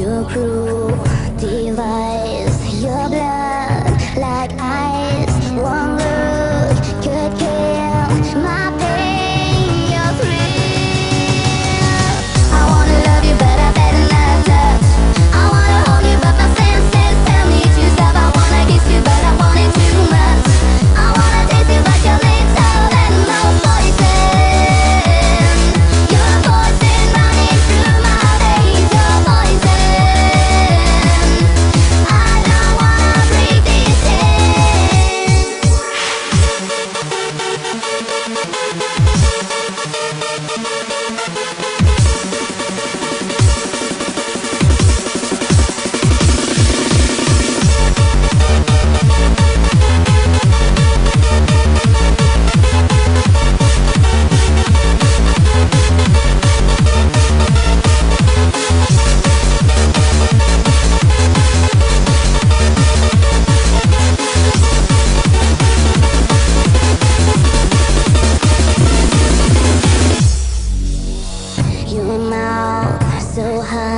Your cruel device, your blood like ice. One look could kill my pain. You're thrill. I wanna love you, but I've had enough touch. I wanna hold you, but my senses tell me to stop. I wanna kiss you, but I want it too much. I wanna taste you, but your lips are than most poison. Your poison running through my veins. Your poison. I don't wanna break this chain. Your mouth so high.